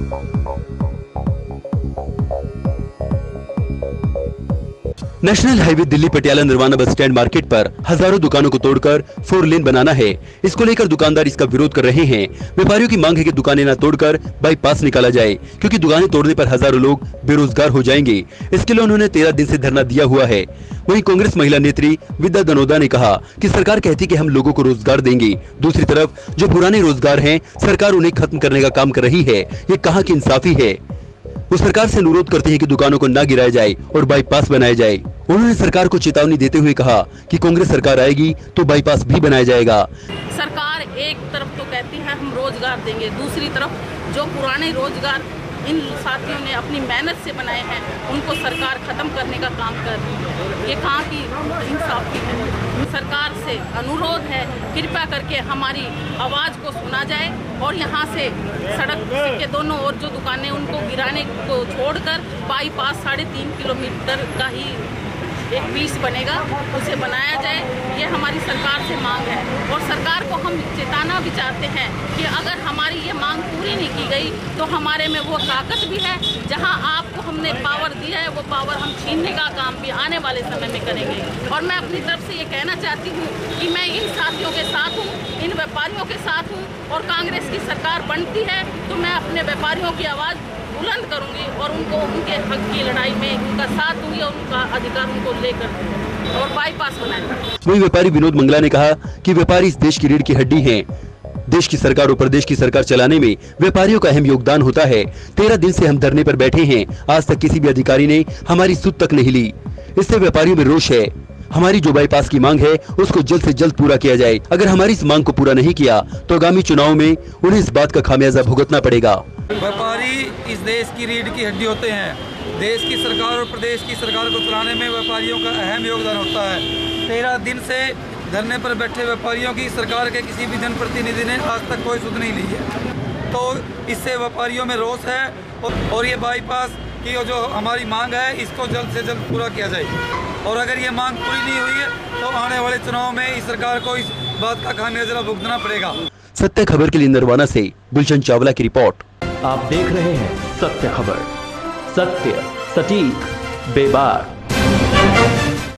National highway Delhi Patiala Nirvana bus stand market पर हजारों दुकानों को तोड़कर 4 लेन बनाना है। इसको लेकर दुकानदार इसका विरोध कर रहे हैं। व्यापारियों की मांग है कि दुकानें न तोड़कर बाईपास निकाला जाए, क्योंकि दुकानें तोड़ने पर हजारों लोग बेरोजगार हो जाएंगे। इसके लिए उन्होंने 13 दिन से धरना दिया हुआ है। वहीं कांग्रेस महिला नेत्री विद्या दनोदा ने कहा कि सरकार कहती कि हम लोगों को रोजगार देंगे, दूसरी तरफ जो पुराने रोजगार हैं सरकार उन्हें खत्म करने का काम कर रही है। ये कहाँ की इंसाफी है। वो सरकार से अनुरोध करते हैं कि दुकानों को न गिराया जाए और बाईपास बनाया जाए। उन्होंने सरकार को चेतावनी देते हुए कहा कि कांग्रेस सरकार आएगी तो बाईपास भी बनाया जाएगा। सरकार एक तरफ तो कहती है हम रोजगार देंगे, दूसरी तरफ जो पुराने रोजगार इन साथियों ने अपनी मेहनत से बनाए हैं उनको सरकार खत्म करने का काम कर रही है। ये कहाँ की इंसाफी है। सरकार से अनुरोध है कृपया करके हमारी आवाज़ को सुना जाए और यहाँ से सड़क के दोनों ओर जो दुकानें उनको गिराने को छोड़कर बाईपास 3.5 किलोमीटर का ही एक पीस बनेगा, उसे बनाया जाए। ये हमारी सरकार से मांग है और सरकार को हम चेताना भी चाहते हैं कि अगर हमारी ये मांग पूरी नहीं की गई तो हमारे में वो ताकत भी है, जहां आपको हमने पावर दिया है वो पावर हम छीनने का काम भी आने वाले समय में करेंगे। और मैं अपनी तरफ से ये कहना चाहती हूँ कि मैं इन साथियों के साथ हूँ, इन व्यापारियों के साथ हूँ और कांग्रेस की सरकार बनती है तो मैं अपने व्यापारियों की आवाज़ बुलंद करूंगी और उनको उनके हक की लड़ाई में उनका साथ दूंगी और उनका अधिकार उनको लेकर और बाईपास बनाएंगे। वही व्यापारी विनोद मंगला ने कहा कि व्यापारी इस देश की रीढ़ की हड्डी हैं। देश की सरकार और प्रदेश की सरकार चलाने में व्यापारियों का अहम योगदान होता है। 13 दिन से हम धरने पर बैठे हैं, आज तक किसी भी अधिकारी ने हमारी सुध तक नहीं ली। इससे व्यापारियों में रोष है। हमारी जो बाईपास की मांग है उसको जल्द से जल्द पूरा किया जाए। अगर हमारी इस मांग को पूरा नहीं किया तो आगामी चुनाव में उन्हें इस बात का खामियाजा भुगतना पड़ेगा। व्यापारी इस देश की रीढ़ की हड्डी होते हैं। देश की सरकार और प्रदेश की सरकार को चलाने में व्यापारियों का अहम योगदान होता है। 13 दिन से धरने पर बैठे व्यापारियों की सरकार के किसी भी जनप्रतिनिधि ने आज तक कोई सुध नहीं ली है, तो इससे व्यापारियों में रोष है और ये बाईपास की जो हमारी मांग है इसको जल्द से जल्द पूरा किया जाए। और अगर ये मांग पूरी नहीं हुई है तो आने वाले चुनाव में इस सरकार को इस बात का खामियाजा भुगतना पड़ेगा। सत्य खबर के लिए नरवाना से गुलशन चावला की रिपोर्ट। आप देख रहे हैं सत्य खबर, सत्य सटीक बेबाक।